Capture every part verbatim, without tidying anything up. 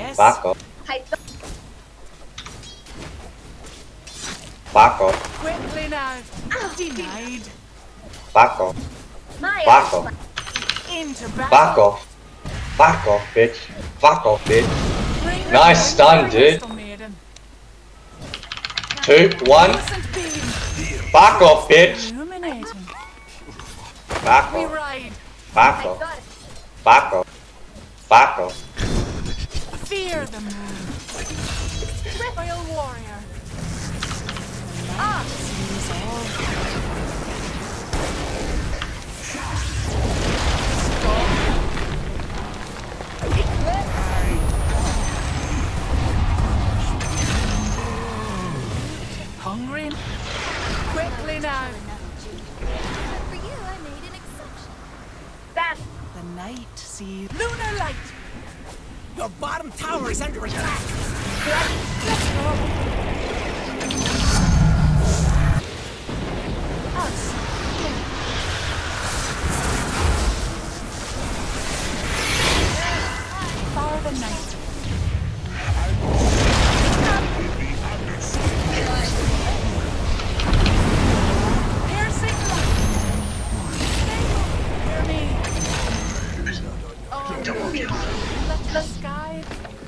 Back off. Back off. Quickly now. Denied. Back off. Back off. Into battle. Back off. Back off, bitch. Back off, bitch. Nice stun, dude. Two, one. Back off, bitch. Back off. Back off. Back off. Back off. Fear the moon. Royal warrior. Ah. Hungry? Quickly now. For you, I made an exception. That the night sees lunar light. Your bottom tower is under attack. Let's go. Us. Far the night. The sky.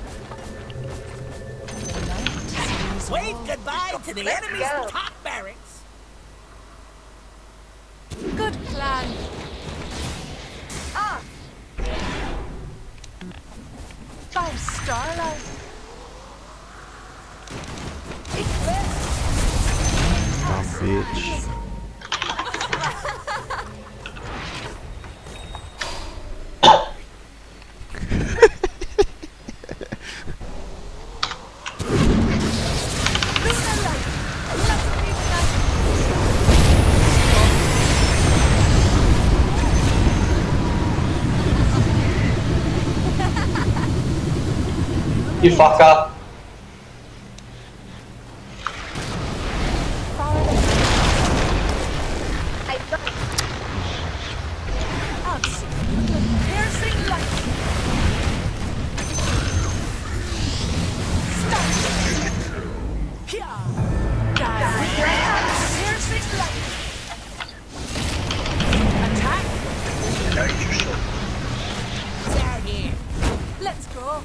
Wave goodbye to the enemy's top barracks. Good plan. Ah. By starlight. My bitch. You fucker. Let's go.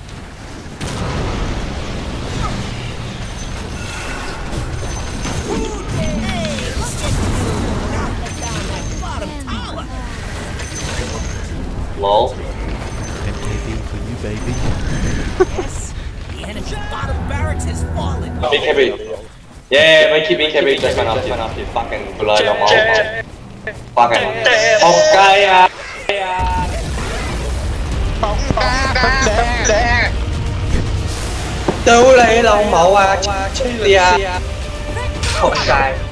Lol. M K B for you, baby. Yes, the enemy's bottom barracks has fallen. B K B. Yeah, mấy khi B K B cho mình học, mình học thì fucking lời lòng máu. Fucking. Ok à. Đâu lấy lòng máu à, chứ lìa. Không sai.